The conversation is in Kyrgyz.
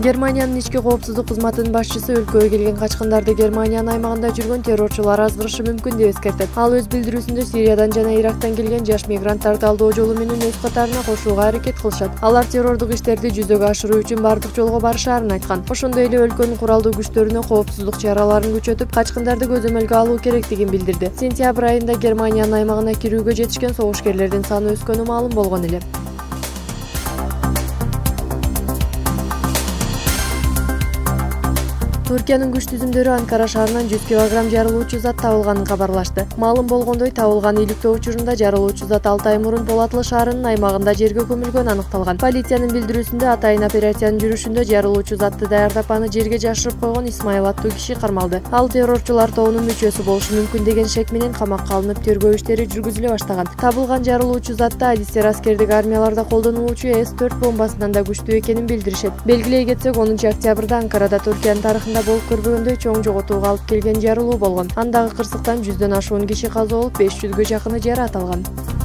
Германиянын ички коопсуздук кызматынын башчысы өлкөгө келген качкындарды Германиянын аймагында жүргөн террорчулар азгырышы мүмкүн деп эскертет. Ал өз билдирүүсүндө Сириядан жана Ирактан келген жаш мигранттарды алдоо жолу менен өз катарына кошууга аракет кылышат. Алар террордук иштерди жүзөгө ашыруу үчүн бардык жолго барышаарын айткан. Ошондой эле өлкөнүн куралдуу күчтөрүнө коопсуздук чараларын күчөтүп, качкындарды көзөмөлгө алуу керектигин билдирди. Сентябрь айында Германиянын аймагына кирүүгө жетишкен согушкерлердин саны өскөнү маалым болгон эле. Түркиянын күч түзүмдөрү Анкара шаарынан 100 кг жарылуучу зат табылганын кабарлашты. Маалым болгондой, табылган иликтөө учурунда жарылуучу зат 6 ай мурун Болатлы шаарынын аймагында жерге көмүлгөнү аныкталган. Полициянын билдирүүсүндө атайын операциянын жүрүшүндө жарылуучу затты даярдап аны жерге жашырып койгон Исмаил аттуу киши кармалды. Ал террорчулар тобунун мүчөсү болушу мүмкүн деген шек менен камакка алынып, тергөө иштери жүргүзүлө баштаган. Табылган жарылуучу затта адистер аскердик армияларда колдонулуучу С-4 бомбасынан да күчтүү экенин билдиришет. Белгилей кетсек, 10 октябрда Анкарада Түркиянын тарыхында болуп көрбөгөндөй чоң жоготууга алып келген жарылуу болгон. Андагы кырсыктан 100дөн ашуун киши каза болуп, 500гө жакыны жаракат алган.